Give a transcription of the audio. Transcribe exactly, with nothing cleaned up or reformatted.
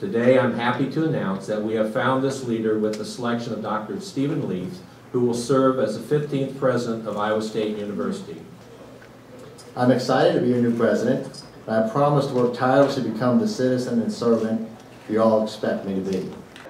Today, I'm happy to announce that we have found this leader with the selection of Doctor Stephen Leaf, who will serve as the fifteenth president of Iowa State University. I'm excited to be your new president, and I promise to work tirelessly to become the citizen and servant you all expect me to be.